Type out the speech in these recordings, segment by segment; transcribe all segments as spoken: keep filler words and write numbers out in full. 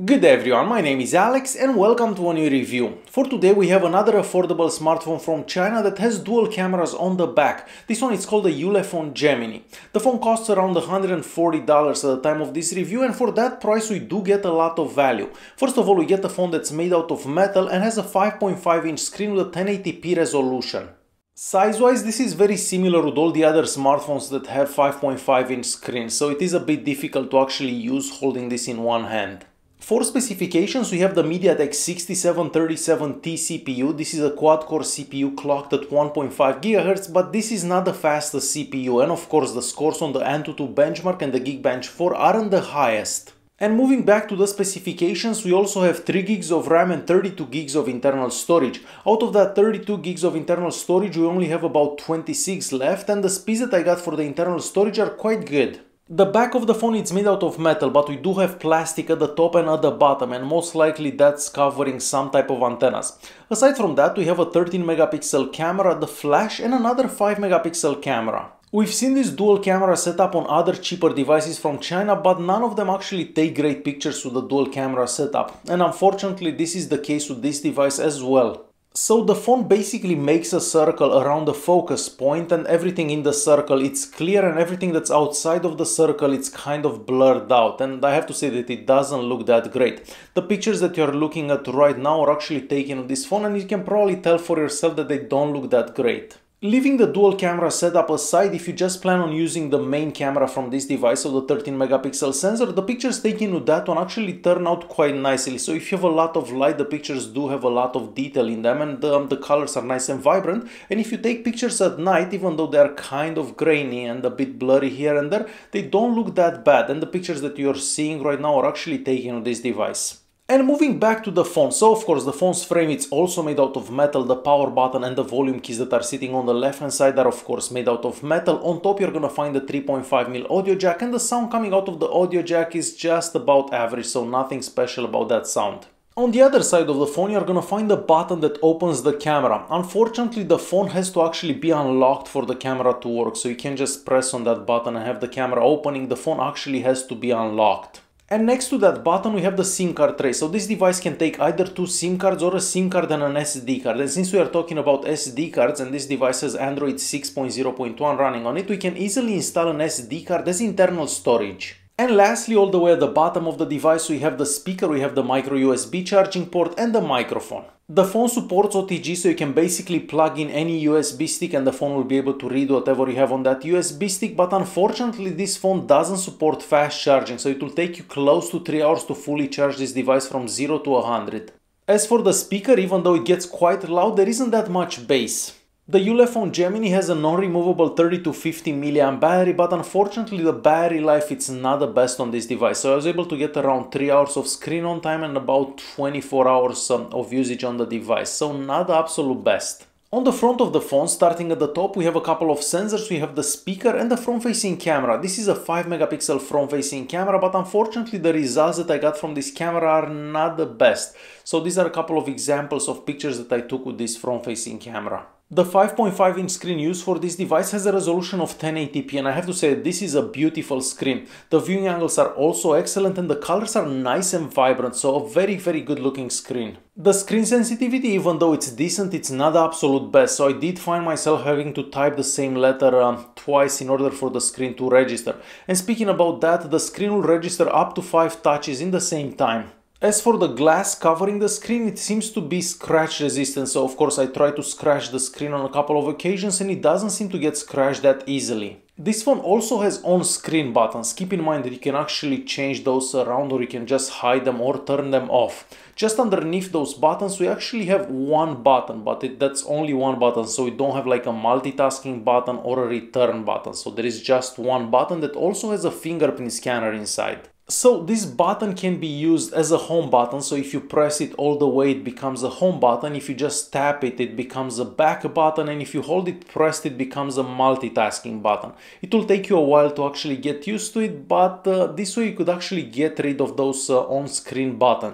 Good day everyone, my name is Alex and welcome to a new review. For today we have another affordable smartphone from China that has dual cameras on the back. This one is called the Ulefone Gemini. The phone costs around one hundred forty dollars at the time of this review, and for that price we do get a lot of value. First of all, we get a phone that's made out of metal and has a five point five inch screen with a ten eighty p resolution. Size-wise, this is very similar with all the other smartphones that have five point five inch screens, so it is a bit difficult to actually use holding this in one hand. For specifications, we have the MediaTek sixty-seven thirty-seven T C P U. This is a quad-core C P U clocked at one point five gigahertz, but this is not the fastest C P U, and of course the scores on the AnTuTu benchmark and the Geekbench four aren't the highest. And moving back to the specifications, we also have three gigs of RAM and thirty-two gigs of internal storage. Out of that thirty-two gigs of internal storage, we only have about twenty-six left, and the speeds that I got for the internal storage are quite good. The back of the phone is made out of metal, but we do have plastic at the top and at the bottom, and most likely that's covering some type of antennas. Aside from that, we have a thirteen megapixel camera, the flash, and another five megapixel camera. We've seen this dual camera setup on other cheaper devices from China, but none of them actually take great pictures with the dual camera setup, and unfortunately this is the case with this device as well. So the phone basically makes a circle around the focus point, and everything in the circle it's clear, and everything that's outside of the circle it's kind of blurred out, and I have to say that it doesn't look that great. The pictures that you're looking at right now are actually taken on this phone, and you can probably tell for yourself that they don't look that great. Leaving the dual camera setup aside, if you just plan on using the main camera from this device, so the thirteen megapixel sensor, the pictures taken with that one actually turn out quite nicely. So if you have a lot of light, the pictures do have a lot of detail in them, and um, the colors are nice and vibrant. And if you take pictures at night, even though they're kind of grainy and a bit blurry here and there, they don't look that bad, and the pictures that you're seeing right now are actually taken with this device. And moving back to the phone, so of course the phone's frame it's also made out of metal. The power button and the volume keys that are sitting on the left hand side are of course made out of metal. On top you're gonna find the three point five millimeter audio jack, and the sound coming out of the audio jack is just about average, so nothing special about that sound. On the other side of the phone you're gonna find the button that opens the camera. Unfortunately the phone has to actually be unlocked for the camera to work, so you can't just press on that button and have the camera opening. The phone actually has to be unlocked. And next to that button we have the SIM card tray. So this device can take either two SIM cards or a SIM card and an S D card. And since we are talking about S D cards and this device has Android six point zero point one running on it, we can easily install an S D card as internal storage. And lastly, all the way at the bottom of the device we have the speaker, we have the micro U S B charging port and the microphone. The phone supports O T G, so you can basically plug in any U S B stick and the phone will be able to read whatever you have on that U S B stick, but unfortunately this phone doesn't support fast charging, so it will take you close to three hours to fully charge this device from zero to one hundred. As for the speaker, even though it gets quite loud, there isn't that much bass. The Ulefone Gemini has a non-removable thirty to fifty milliamp battery, but unfortunately the battery life it's not the best on this device. So I was able to get around three hours of screen on time and about twenty-four hours um, of usage on the device, so not the absolute best. On the front of the phone, starting at the top, we have a couple of sensors. We have the speaker and the front-facing camera. This is a five megapixel front-facing camera, but unfortunately the results that I got from this camera are not the best. So these are a couple of examples of pictures that I took with this front-facing camera. The five point five inch screen used for this device has a resolution of ten eighty p, and I have to say this is a beautiful screen. The viewing angles are also excellent and the colors are nice and vibrant, so a very very good looking screen. The screen sensitivity, even though it's decent, it's not the absolute best, so I did find myself having to type the same letter um, twice in order for the screen to register. And speaking about that, the screen will register up to five touches in the same time. As for the glass covering the screen, it seems to be scratch resistant, so of course I tried to scratch the screen on a couple of occasions and it doesn't seem to get scratched that easily. This phone also has on-screen buttons. Keep in mind that you can actually change those around, or you can just hide them or turn them off. Just underneath those buttons we actually have one button, but it, that's only one button, so we don't have like a multitasking button or a return button. So there is just one button that also has a fingerprint scanner inside. So this button can be used as a home button, so if you press it all the way it becomes a home button. If you just tap it, it becomes a back button, and if you hold it pressed it becomes a multitasking button. It will take you a while to actually get used to it, but uh, this way you could actually get rid of those uh, on-screen buttons.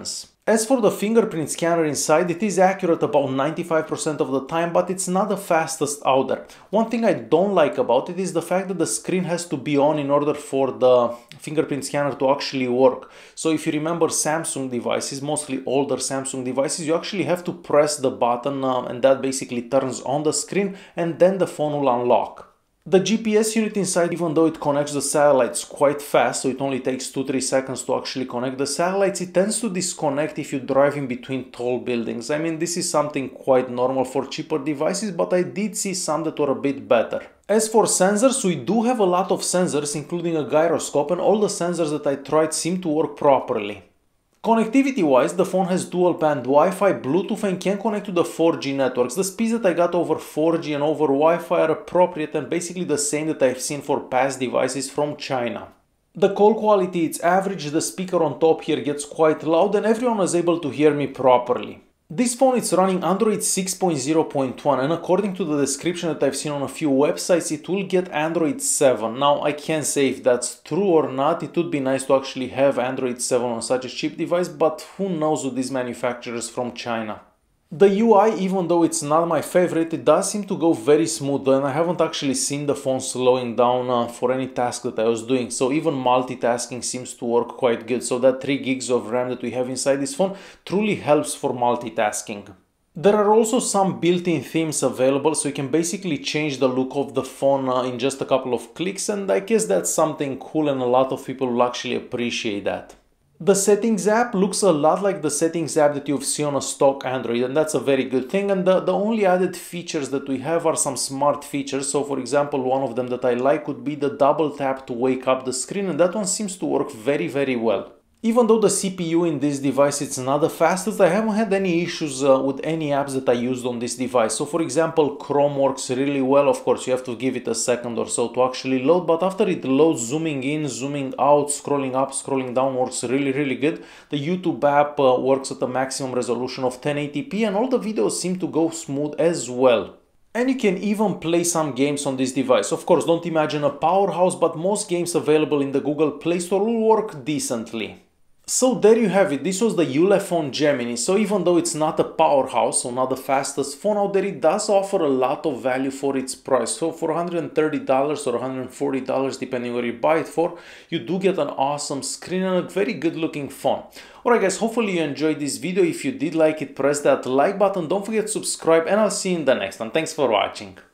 As for the fingerprint scanner inside, it is accurate about ninety-five percent of the time, but it's not the fastest out there. One thing I don't like about it is the fact that the screen has to be on in order for the fingerprint scanner to actually work. So if you remember Samsung devices, mostly older Samsung devices, you actually have to press the button uh, and that basically turns on the screen and then the phone will unlock. The G P S unit inside, even though it connects the satellites quite fast, so it only takes two to three seconds to actually connect the satellites, it tends to disconnect if you drive in between tall buildings. I mean, this is something quite normal for cheaper devices, but I did see some that were a bit better. As for sensors, we do have a lot of sensors, including a gyroscope, and all the sensors that I tried seem to work properly. Connectivity wise, the phone has dual band Wi-Fi, Bluetooth, and can connect to the four G networks. The speeds that I got over four G and over Wi-Fi are appropriate and basically the same that I've seen for past devices from China. The call quality is average, the speaker on top here gets quite loud and everyone was able to hear me properly. This phone is running Android six point zero point one and according to the description that I've seen on a few websites, it will get Android seven. Now I can't say if that's true or not. It would be nice to actually have Android seven on such a cheap device, but who knows with these manufacturers from China. The U I, even though it's not my favorite, it does seem to go very smooth and I haven't actually seen the phone slowing down uh, for any task that I was doing. So even multitasking seems to work quite good. So that three gigs of RAM that we have inside this phone truly helps for multitasking. There are also some built-in themes available, so you can basically change the look of the phone uh, in just a couple of clicks, and I guess that's something cool and a lot of people will actually appreciate that. The settings app looks a lot like the settings app that you've seen on a stock Android, and that's a very good thing. And the, the only added features that we have are some smart features. So for example, one of them that I like would be the double tap to wake up the screen, and that one seems to work very, very well. Even though the C P U in this device is not the fastest, I haven't had any issues uh, with any apps that I used on this device. So for example, Chrome works really well. Of course, you have to give it a second or so to actually load, but after it loads, zooming in, zooming out, scrolling up, scrolling down works really, really good. The YouTube app uh, works at a maximum resolution of ten eighty p and all the videos seem to go smooth as well. And you can even play some games on this device. Of course, don't imagine a powerhouse, but most games available in the Google Play Store will work decently. So there you have it, this was the Ulefone Gemini. So even though it's not a powerhouse, so not the fastest phone out there, it does offer a lot of value for its price. So for one hundred thirty dollars or one hundred forty dollars, depending where you buy it for, you do get an awesome screen and a very good looking phone. Alright guys, hopefully you enjoyed this video. If you did like it, press that like button, don't forget to subscribe, and I'll see you in the next one. Thanks for watching.